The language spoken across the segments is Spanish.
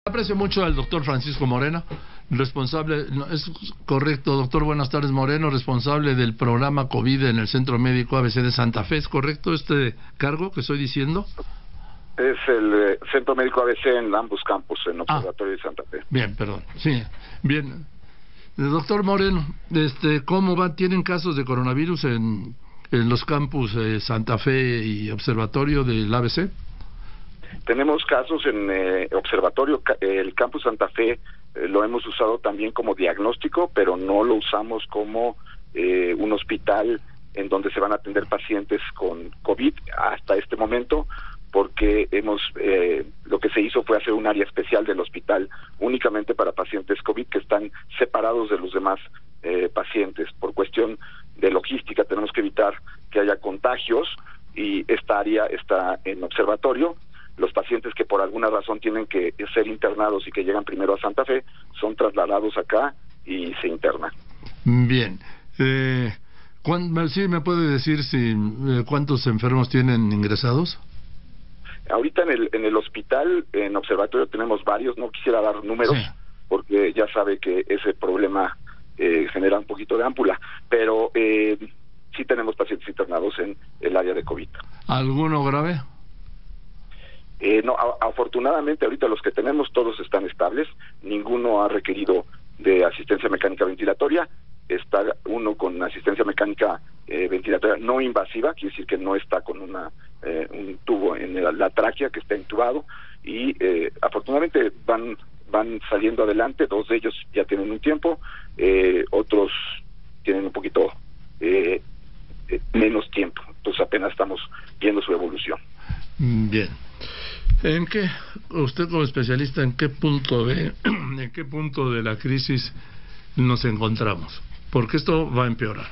Aprecio mucho al doctor Francisco Moreno, responsable, no, es correcto, doctor, buenas tardes, Moreno, responsable del programa COVID en el Centro Médico ABC de Santa Fe, ¿es correcto este cargo que estoy diciendo? Es el Centro Médico ABC en ambos campus, en Observatorio de Santa Fe. Bien, perdón, sí, bien. Doctor Moreno, ¿cómo va? ¿Tienen casos de coronavirus en los campus Santa Fe y Observatorio del ABC? Tenemos casos en observatorio, el campus Santa Fe lo hemos usado también como diagnóstico, pero no lo usamos como un hospital en donde se van a atender pacientes con COVID hasta este momento, porque lo que se hizo fue hacer un área especial del hospital únicamente para pacientes COVID que están separados de los demás pacientes. Por cuestión de logística tenemos que evitar que haya contagios y esta área está en observatorio. Los pacientes que por alguna razón tienen que ser internados y que llegan primero a Santa Fe son trasladados acá y se internan. Bien. ¿Sí me puede decir cuántos enfermos tienen ingresados? Ahorita en el hospital, en observatorio tenemos varios, no quisiera dar números, sí, porque ya sabe que ese problema genera un poquito de ámpula, pero sí tenemos pacientes internados en el área de COVID. ¿Alguno grave? No, afortunadamente ahorita los que tenemos todos están estables, ninguno ha requerido de asistencia mecánica ventilatoria, está uno con asistencia mecánica ventilatoria no invasiva, quiere decir que no está con un tubo en la tráquea, que está intubado, y afortunadamente van saliendo adelante. Dos de ellos ya tienen un tiempo, otros tienen un poquito menos tiempo, entonces apenas estamos viendo su evolución. Bien. Usted como especialista, en qué punto de la crisis nos encontramos? Porque esto va a empeorar.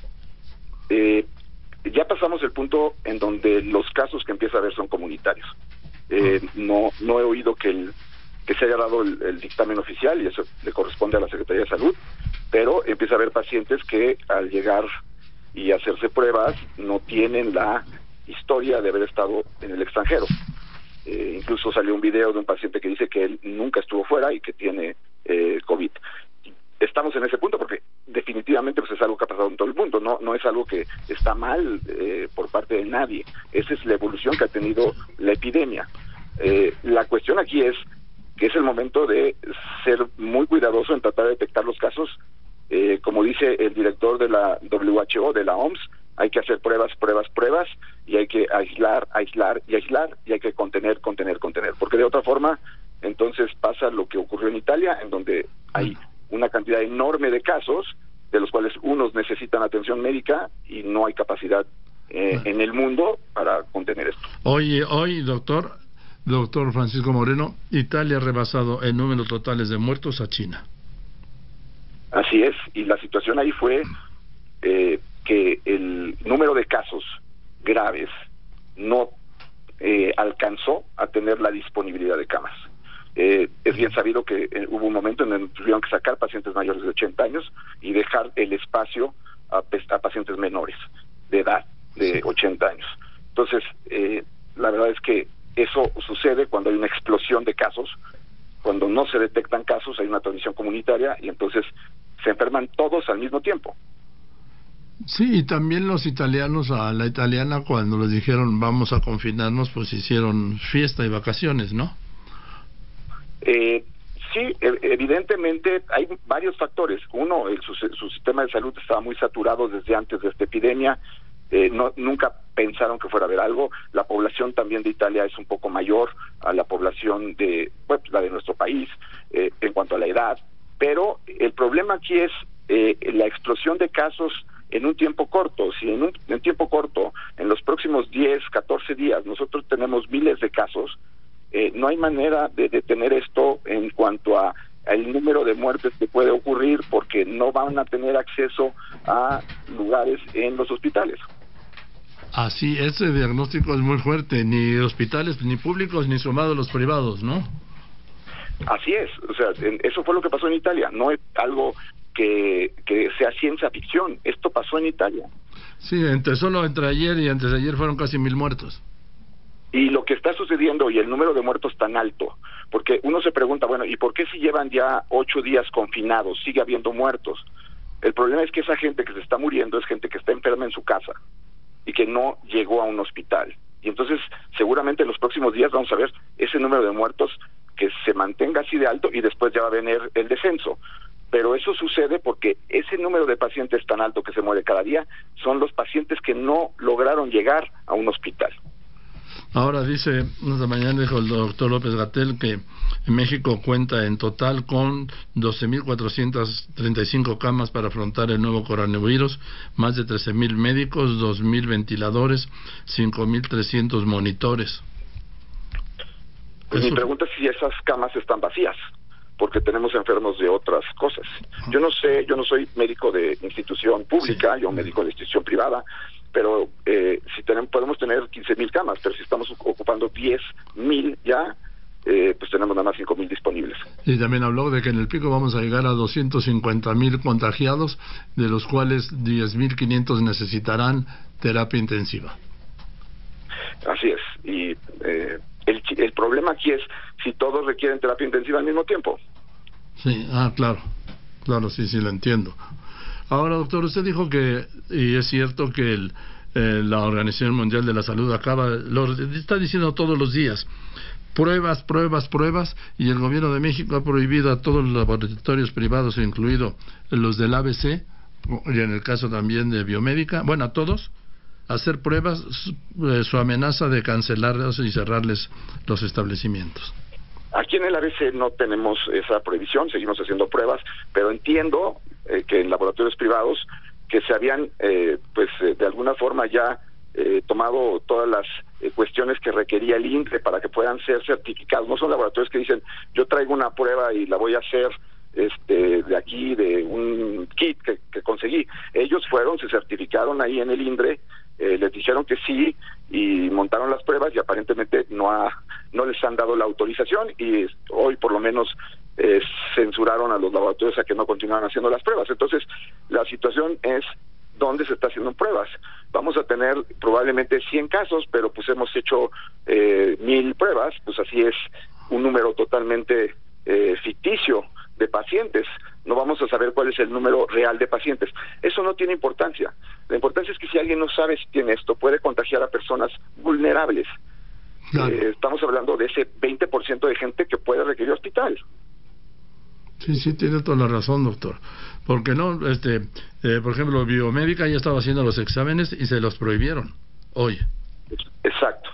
Ya pasamos el punto en donde los casos que empieza a haber son comunitarios. No he oído que se haya dado el dictamen oficial, y eso le corresponde a la Secretaría de Salud, pero empieza a haber pacientes que al llegar y hacerse pruebas no tienen la historia de haber estado en el extranjero. Incluso salió un video de un paciente que dice que él nunca estuvo fuera y que tiene COVID. Estamos en ese punto porque definitivamente pues es algo que ha pasado en todo el mundo, no es algo que está mal por parte de nadie. Esa es la evolución que ha tenido la epidemia. La cuestión aquí es que es el momento de ser muy cuidadoso en tratar de detectar los casos. Como dice el director de la WHO, de la OMS, hay que hacer pruebas, y hay que aislar, y hay que contener, porque de otra forma, entonces pasa lo que ocurrió en Italia, en donde hay una cantidad enorme de casos, de los cuales unos necesitan atención médica y no hay capacidad en el mundo para contener esto. Hoy, doctor Francisco Moreno, Italia ha rebasado en números totales de muertos a China. Así es, y la situación ahí fue que el número de casos graves no alcanzó a tener la disponibilidad de camas. Es bien sabido que hubo un momento en el que tuvieron que sacar pacientes mayores de 80 años y dejar el espacio a pacientes menores de edad de 80 años. Entonces, la verdad es que eso sucede cuando hay una explosión de casos. Cuando no se detectan casos, hay una transmisión comunitaria y entonces se enferman todos al mismo tiempo. Sí, y también los italianos, a la italiana, cuando les dijeron vamos a confinarnos, pues hicieron fiesta y vacaciones, ¿no? Sí, evidentemente hay varios factores. Uno, su sistema de salud estaba muy saturado desde antes de esta epidemia. Nunca pensaron que fuera a haber algo. La población también de Italia es un poco mayor a la población la de nuestro país en cuanto a la edad, pero el problema aquí es la explosión de casos en un tiempo corto. Si en tiempo corto, en los próximos 10, 14 días, nosotros tenemos miles de casos, no hay manera de detener esto en cuanto a el número de muertes que puede ocurrir, porque no van a tener acceso a lugares en los hospitales. Así, ese diagnóstico es muy fuerte, ni hospitales ni públicos ni sumados los privados, ¿no? Así es, o sea, eso fue lo que pasó en Italia, no es algo que sea ciencia ficción, esto pasó en Italia. Sí, solo entre ayer y antes de ayer fueron casi 1000 muertos. Y lo que está sucediendo y el número de muertos tan alto, porque uno se pregunta, bueno, ¿y por qué si llevan ya 8 días confinados sigue habiendo muertos? El problema es que esa gente que se está muriendo es gente que está enferma en su casa y que no llegó a un hospital. Y entonces seguramente en los próximos días vamos a ver ese número de muertos que se mantenga así de alto y después ya va a venir el descenso. Pero eso sucede porque ese número de pacientes tan alto que se muere cada día son los pacientes que no lograron llegar a un hospital. Ahora dice, esta mañana dijo el doctor López-Gatell que México cuenta en total con 12.435 camas para afrontar el nuevo coronavirus, más de 13.000 médicos, 2.000 ventiladores, 5.300 monitores. Pues mi pregunta es si esas camas están vacías, porque tenemos enfermos de otras cosas. Yo no sé, yo no soy médico de institución pública, yo médico de institución privada, pero si podemos tener 15.000 camas, pero si estamos ocupando 10.000 ya, pues tenemos nada más 5.000 disponibles. Y también habló de que en el pico vamos a llegar a 250.000 contagiados, de los cuales 10.500 necesitarán terapia intensiva. Así es, y el problema aquí es si todos requieren terapia intensiva al mismo tiempo. Sí, claro, sí, lo entiendo. Ahora, doctor, usted dijo que, y es cierto que la Organización Mundial de la Salud lo está diciendo todos los días, pruebas, y el gobierno de México ha prohibido a todos los laboratorios privados, incluido los del ABC, y en el caso también de Biomédica, bueno, a todos, hacer pruebas, su amenaza de cancelarlos y cerrarles los establecimientos. Aquí en el ABC no tenemos esa prohibición, seguimos haciendo pruebas, pero entiendo que en laboratorios privados que se habían, de alguna forma ya tomado todas las cuestiones que requería el INCRE para que puedan ser certificados. No son laboratorios que dicen, yo traigo una prueba y la voy a hacer de aquí, de un kit que conseguí. Ellos fueron, se certificaron ahí en el INDRE, les dijeron que sí y montaron las pruebas y aparentemente no les han dado la autorización y hoy por lo menos censuraron a los laboratorios a que no continuaran haciendo las pruebas. Entonces la situación es dónde se está haciendo pruebas. Vamos a tener probablemente 100 casos, pero pues hemos hecho 1,000 pruebas, pues así es un número totalmente ficticio de pacientes. No vamos a saber cuál es el número real de pacientes. Eso no tiene importancia. La importancia es que si alguien no sabe si tiene esto, puede contagiar a personas vulnerables. Claro. Estamos hablando de ese 20% de gente que puede requerir hospital. Sí, tiene toda la razón, doctor. Porque no, por ejemplo, Biomédica ya estaba haciendo los exámenes y se los prohibieron hoy. Exacto.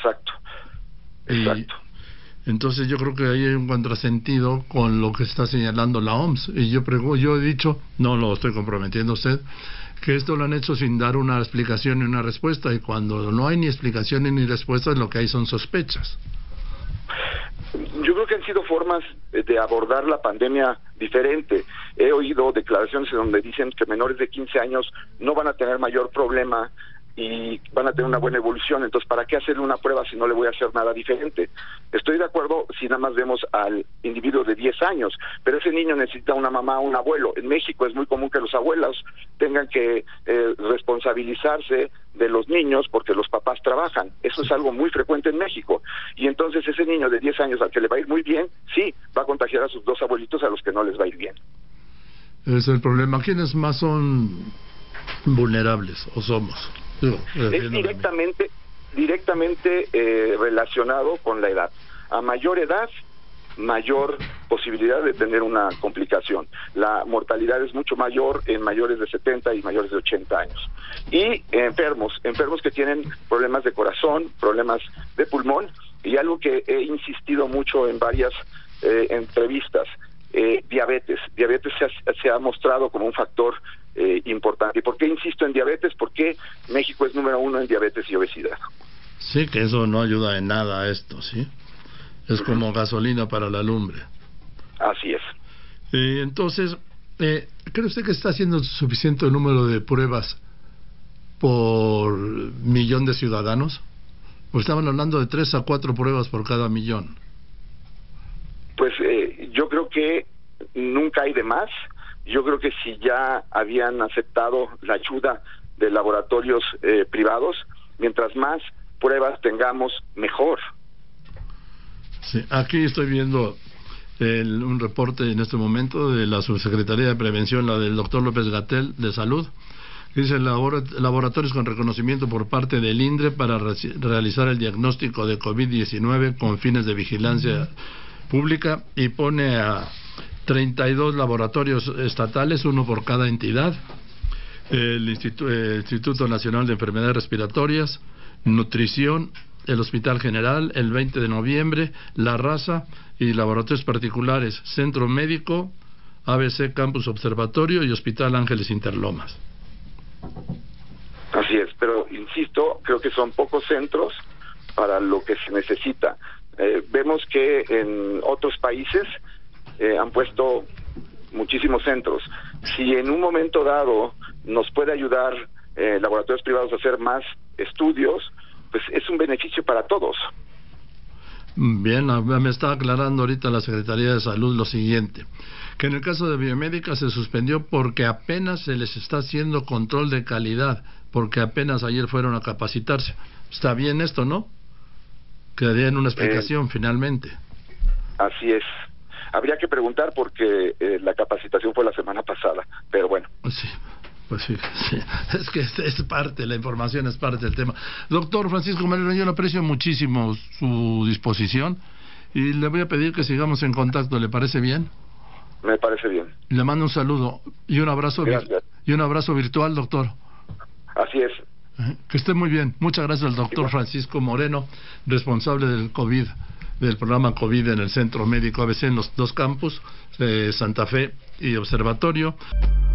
Entonces yo creo que ahí hay un contrasentido con lo que está señalando la OMS. Y yo he dicho, no lo estoy comprometiendo a usted, que esto lo han hecho sin dar una explicación ni una respuesta. Y cuando no hay ni explicación ni respuesta, lo que hay son sospechas. Yo creo que han sido formas de abordar la pandemia diferente. He oído declaraciones en donde dicen que menores de 15 años no van a tener mayor problema y van a tener una buena evolución, entonces ¿para qué hacerle una prueba si no le voy a hacer nada diferente? Estoy de acuerdo si nada más vemos al individuo de 10 años, pero ese niño necesita una mamá o un abuelo. En México es muy común que los abuelos tengan que responsabilizarse de los niños porque los papás trabajan. Eso es algo muy frecuente en México. Y entonces ese niño de 10 años al que le va a ir muy bien, sí, va a contagiar a sus dos abuelitos a los que no les va a ir bien. Ese es el problema. ¿Quiénes más son vulnerables o somos? Es directamente relacionado con la edad. A mayor edad, mayor posibilidad de tener una complicación. La mortalidad es mucho mayor en mayores de 70 y mayores de 80 años. Y enfermos que tienen problemas de corazón, problemas de pulmón, y algo que he insistido mucho en varias entrevistas, diabetes. Diabetes se ha mostrado como un factor importante. ¿Y por qué insisto en diabetes? Porque México es número 1 en diabetes y obesidad. Sí, que eso no ayuda en nada a esto, ¿sí? Es como gasolina para la lumbre. Así es. Entonces, ¿cree usted que está haciendo suficiente el número de pruebas por millón de ciudadanos? ¿O estaban hablando de 3 a 4 pruebas por cada millón? Pues yo creo que nunca hay de más. Yo creo que si ya habían aceptado la ayuda de laboratorios privados, mientras más pruebas tengamos, mejor. Sí, aquí estoy viendo un reporte en este momento de la Subsecretaría de Prevención, la del doctor López-Gatell, de Salud. Dice: laboratorios con reconocimiento por parte del INDRE para realizar el diagnóstico de COVID-19 con fines de vigilancia pública, y pone a 32 laboratorios estatales, uno por cada entidad: el Instituto Nacional de Enfermedades Respiratorias, Nutrición, el Hospital General, el 20 de noviembre, La Raza, y laboratorios particulares, Centro Médico, ABC Campus Observatorio y Hospital Ángeles Interlomas. Así es, pero insisto, creo que son pocos centros para lo que se necesita. Vemos que en otros países han puesto muchísimos centros. Si en un momento dado nos puede ayudar laboratorios privados a hacer más estudios, pues es un beneficio para todos. Bien, me está aclarando ahorita la Secretaría de Salud lo siguiente: que en el caso de Biomédica se suspendió porque apenas se les está haciendo control de calidad, porque apenas ayer fueron a capacitarse. Está bien esto, ¿no? Que den una explicación finalmente. Así es. Habría que preguntar porque la capacitación fue la semana pasada, pero bueno. Sí. Pues sí, sí, es que es parte, la información es parte del tema. Doctor Francisco Moreno, yo le aprecio muchísimo su disposición y le voy a pedir que sigamos en contacto. ¿Le parece bien? Me parece bien. Le mando un saludo y un abrazo virtual, doctor. Así es. Que esté muy bien. Muchas gracias al doctor Francisco Moreno, responsable del COVID, del programa COVID en el Centro Médico ABC en los dos campus, Santa Fe y Observatorio.